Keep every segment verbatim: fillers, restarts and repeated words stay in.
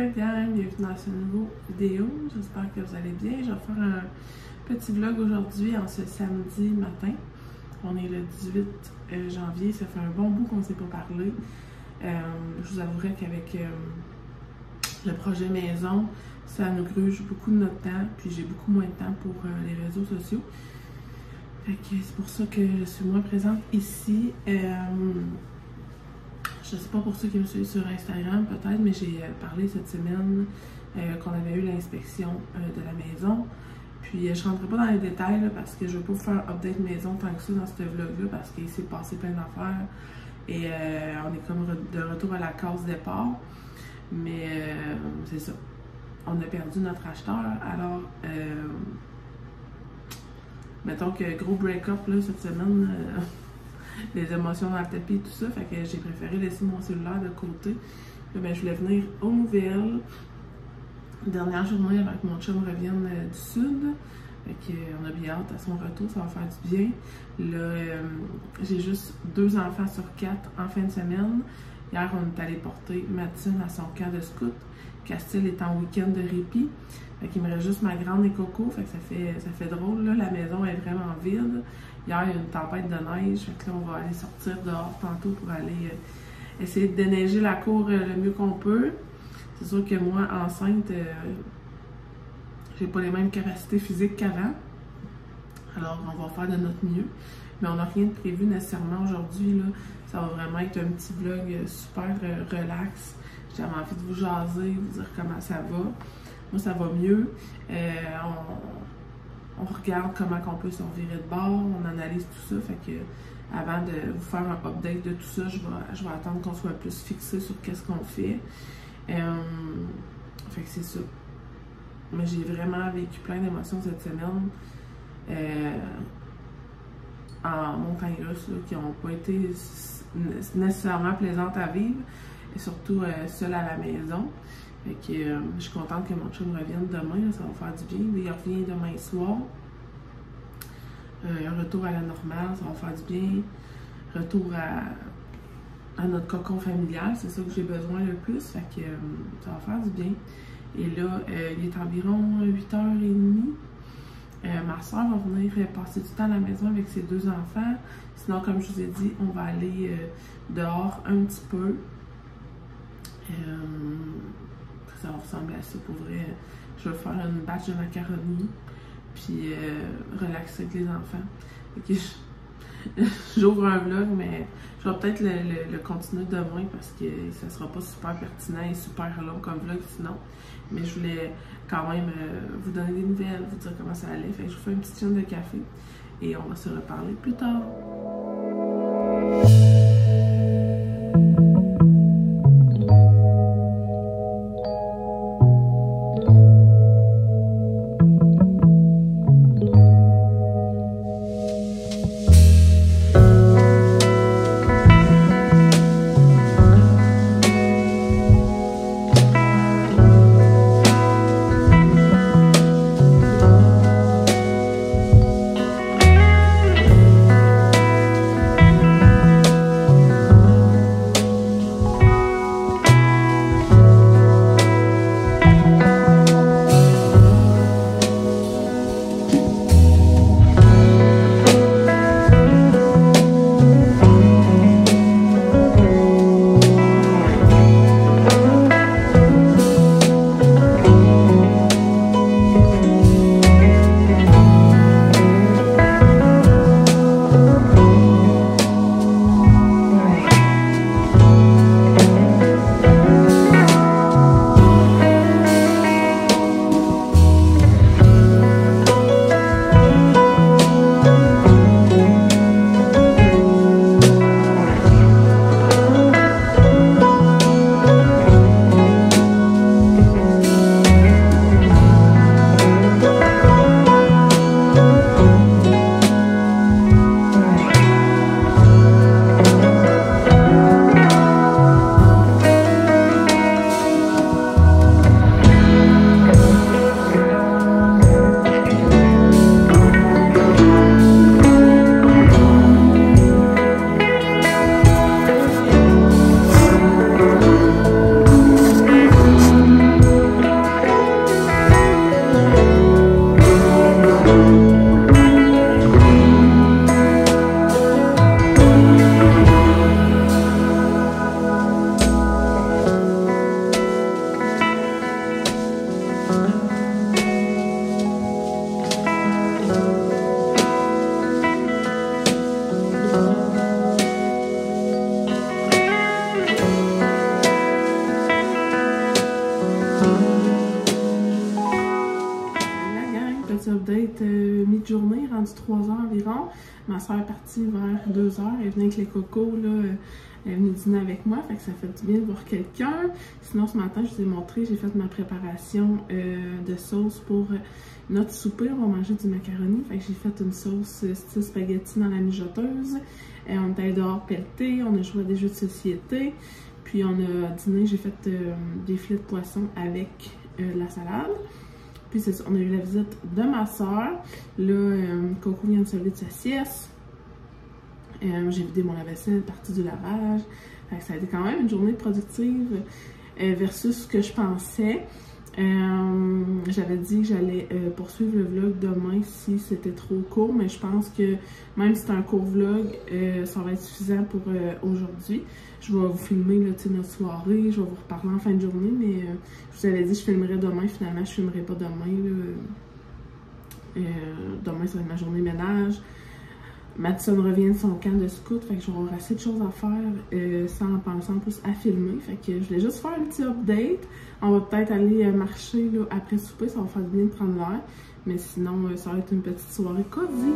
gang, bienvenue dans ce nouveau vidéo, j'espère que vous allez bien. Je vais faire un petit vlog aujourd'hui en ce samedi matin. On est le dix-huit janvier, ça fait un bon bout qu'on ne s'est pas parlé. Euh, je vous avouerai qu'avec euh, le projet maison, ça nous gruge beaucoup de notre temps, puis j'ai beaucoup moins de temps pour euh, les réseaux sociaux. Fait que c'est pour ça que je suis moins présente ici. Euh, Je ne sais pas pour ceux qui me suivent sur Instagram peut-être, mais j'ai parlé cette semaine euh, qu'on avait eu l'inspection euh, de la maison. Puis euh, je ne rentrerai pas dans les détails là, parce que je ne veux pas vous faire update maison tant que ça dans ce vlog-là parce qu'il s'est passé plein d'affaires. Et euh, on est comme de retour à la case départ. Mais euh, c'est ça. On a perdu notre acheteur. Alors, euh, mettons que gros break-up là, cette semaine. Euh, les émotions dans le tapis et tout ça, fait que j'ai préféré laisser mon cellulaire de côté. Là, ben, je voulais venir aux nouvelles. Dernière journée avec mon chum revienne euh, du sud. Fait que, euh, on a bien hâte à son retour, ça va faire du bien. Là, euh, j'ai juste deux enfants sur quatre en fin de semaine. Hier, on est allé porter Madison à son camp de scout. Castille est en week-end de répit. Fait qu'il me reste juste ma grande et Coco. Fait que ça fait, ça fait drôle, là. La maison est vraiment vide. Hier, il y a une tempête de neige. Fait que là, on va aller sortir dehors tantôt pour aller euh, essayer de déneiger la cour euh, le mieux qu'on peut. C'est sûr que moi, enceinte, euh, j'ai pas les mêmes capacités physiques qu'avant. Alors, on va faire de notre mieux. Mais on n'a rien de prévu nécessairement aujourd'hui, là. Ça va vraiment être un petit vlog super euh, relax. J'avais envie de vous jaser, vous dire comment ça va. Moi, ça va mieux. Euh, on, on regarde comment on peut se revirer de bord, on analyse tout ça. Fait que avant de vous faire un update de tout ça, je vais, je vais attendre qu'on soit plus fixé sur qu'est-ce qu'on fait. Euh, fait que c'est ça. Mais j'ai vraiment vécu plein d'émotions cette semaine. Euh, en montagne russe, là, qui n'ont pas été nécessairement plaisantes à vivre. Et surtout euh, seule à la maison. Fait que euh, je suis contente que mon chum revienne demain, là, ça va faire du bien. Il revient demain soir. Euh, un retour à la normale, ça va faire du bien. Retour à, à notre cocon familial, c'est ça que j'ai besoin le plus. Fait que euh, ça va faire du bien. Et là, euh, il est environ huit heures trente. Euh, ma soeur va venir passer du temps à la maison avec ses deux enfants. Sinon, comme je vous ai dit, on va aller euh, dehors un petit peu. Euh, ça va ressembler à ça pour vrai. Je vais faire une batch de macaroni, puis euh, relaxer avec les enfants. Okay, j'ouvre un vlog, mais je vais peut-être le, le, le continuer demain parce que ça sera pas super pertinent et super long comme vlog sinon. Mais je voulais quand même euh, vous donner des nouvelles, vous dire comment ça allait. Fait que je vous fais une petite chaîne de café et on va se reparler plus tard. petit update euh, mi-journée, rendu trois heures environ. Ma soeur est partie vers deux heures, elle venait avec les cocos, là, elle est venue dîner avec moi, fait que ça fait du bien de voir quelqu'un. Sinon, ce matin, je vous ai montré, j'ai fait ma préparation euh, de sauce pour notre souper. On va manger du macaroni, fait que j'ai fait une sauce style spaghetti dans la mijoteuse. Et on est allé dehors pelleter, on a joué à des jeux de société. Puis on a dîné, j'ai fait euh, des filets de poisson avec euh, la salade. Puis c'est ça, on a eu la visite de ma soeur. Là, euh, Coco vient de se lever de sa sieste. Euh, j'ai vidé mon lave-vaisselle, partie du lavage. Fait que ça a été quand même une journée productive euh, versus ce que je pensais. Euh, J'avais dit que j'allais euh, poursuivre le vlog demain si c'était trop court, mais je pense que même si c'est un court vlog, euh, ça va être suffisant pour euh, aujourd'hui. Je vais vous filmer là, notre soirée, je vais vous reparler en fin de journée, mais euh, je vous avais dit que je filmerais demain, finalement je filmerai pas demain. Là. Euh, demain ça va être ma journée ménage. Madison revient de son camp de scout, fait que j'aurai assez de choses à faire euh, sans penser en plus à filmer. Fait que je voulais juste faire un petit update. On va peut-être aller euh, marcher là, après souper, ça va faire du bien de prendre l'air. Mais sinon, euh, ça va être une petite soirée cosy.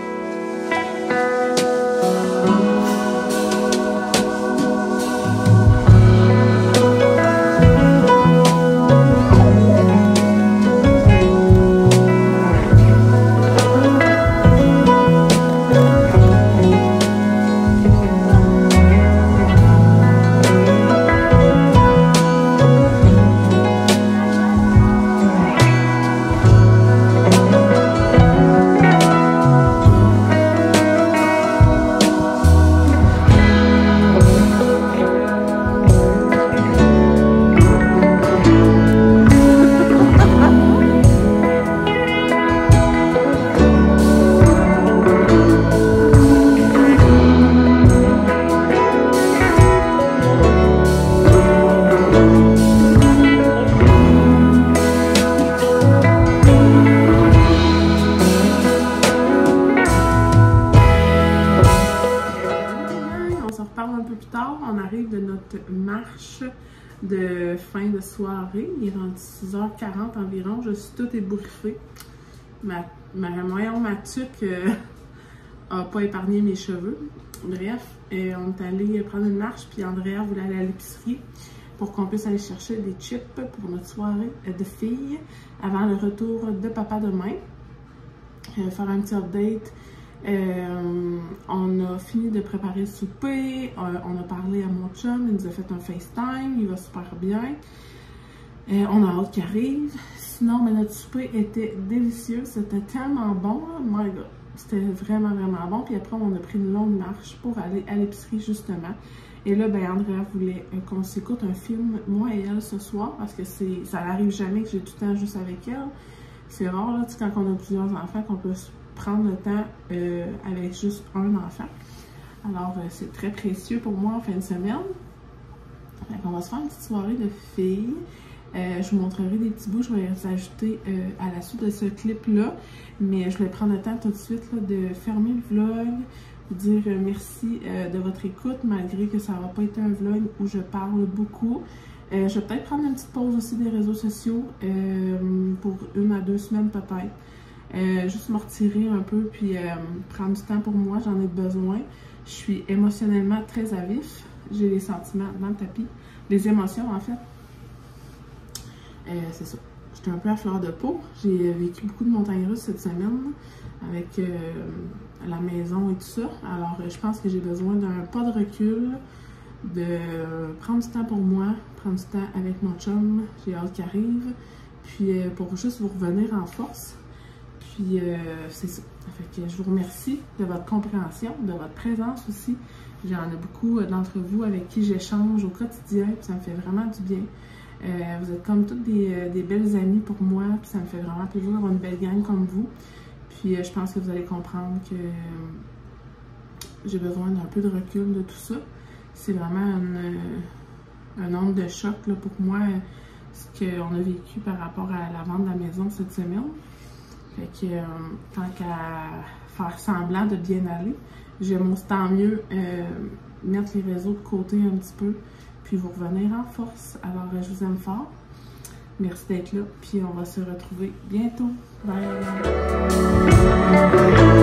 On arrive de notre marche de fin de soirée. Il est rendu six heures quarante environ. Je suis toute ébouriffée. Ma, ma, voyons, ma tuque euh, a pas épargné mes cheveux. Bref, euh, on est allé prendre une marche, puis Andrea voulait aller à l'épicerie pour qu'on puisse aller chercher des chips pour notre soirée de filles avant le retour de papa demain. Euh, faire un petit update. Euh, on a fini de préparer le souper, euh, on a parlé à mon chum, il nous a fait un FaceTime, il va super bien. Euh, on a hâte qu'il arrive. Sinon, mais notre souper était délicieux, c'était tellement bon, hein? My God, c'était vraiment vraiment bon. Puis après, on a pris une longue marche pour aller à l'épicerie justement. Et là, ben Andrea voulait euh, qu'on s'écoute un film, moi et elle, ce soir, parce que c'est, ça n'arrive jamais que j'ai tout le temps juste avec elle. C'est rare, là, tu sais, quand on a plusieurs enfants, qu'on peut prendre le temps euh, avec juste un enfant. Alors, euh, c'est très précieux pour moi en fin de semaine. Donc, on va se faire une petite soirée de filles. Euh, je vous montrerai des petits bouts, je vais les ajouter euh, à la suite de ce clip-là. Mais je vais prendre le temps tout de suite là, de fermer le vlog, vous dire euh, merci euh, de votre écoute, malgré que ça n'aura pas été un vlog où je parle beaucoup. Euh, je vais peut-être prendre une petite pause aussi des réseaux sociaux euh, pour une à deux semaines peut-être. Euh, juste me retirer un peu puis euh, prendre du temps pour moi, j'en ai besoin. Je suis émotionnellement très à vif. J'ai les sentiments dans le tapis. Les émotions en fait. Euh, c'est ça. J'étais un peu à fleur de peau. J'ai vécu beaucoup de montagnes russes cette semaine avec euh, la maison et tout ça. Alors je pense que j'ai besoin d'un pas de recul, de prendre du temps pour moi, prendre du temps avec mon chum. J'ai hâte qu'il arrive. Puis euh, pour juste vous revenir en force. Puis euh, c'est ça. Fait que je vous remercie de votre compréhension, de votre présence aussi. J'en ai beaucoup d'entre vous avec qui j'échange au quotidien, puis ça me fait vraiment du bien. Euh, vous êtes comme toutes des, des belles amies pour moi, puis ça me fait vraiment plaisir d'avoir une belle gang comme vous. Puis euh, je pense que vous allez comprendre que j'ai besoin d'un peu de recul de tout ça. C'est vraiment une, un nombre de choc là, pour moi, ce qu'on a vécu par rapport à la vente de la maison cette semaine. Fait que euh, tant qu'à faire semblant de bien aller, j'aime aussi tant mieux euh, mettre les réseaux de côté un petit peu, puis vous revenir en force. Alors, je vous aime fort. Merci d'être là, puis on va se retrouver bientôt. Bye!